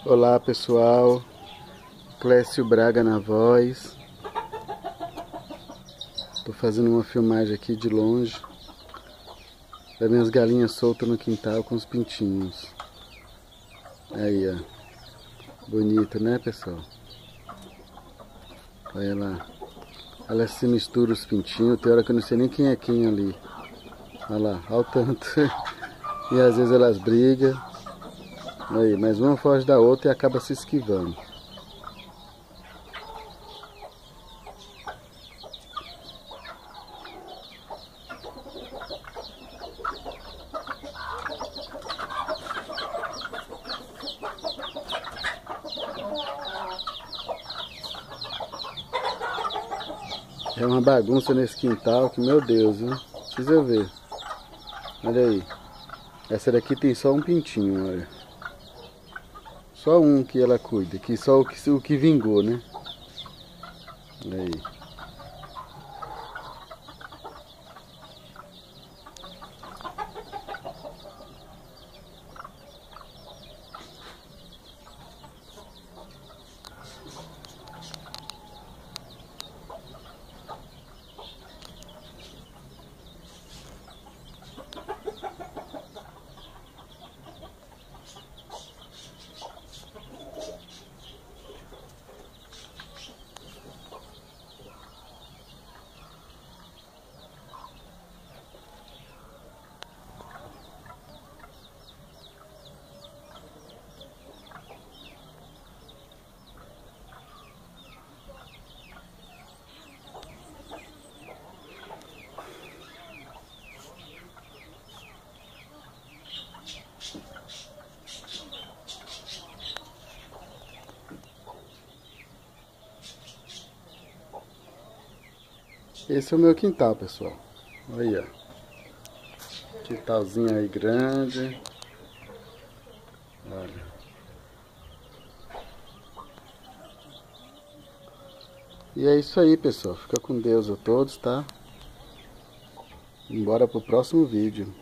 Olá pessoal, Clécio Braga na voz. Tô fazendo uma filmagem aqui de longe das minhas galinhas soltas no quintal com os pintinhos. Aí, ó. Bonito, né, pessoal? Olha lá. Elas se misturam os pintinhos. Tem hora que eu não sei nem quem é quem ali. Olha lá, olha o tanto. E às vezes elas brigam. Aí, mas uma foge da outra e acaba se esquivando. É uma bagunça nesse quintal que, meu Deus, viu? Precisa ver. Olha aí. Essa daqui tem só um pintinho, olha. Só um que ela cuida, que só o que vingou, né? Olha aí. Esse é o meu quintal, pessoal. Olha. Quintalzinho aí grande. Olha. E é isso aí, pessoal. Fica com Deus a todos, tá? Bora pro próximo vídeo.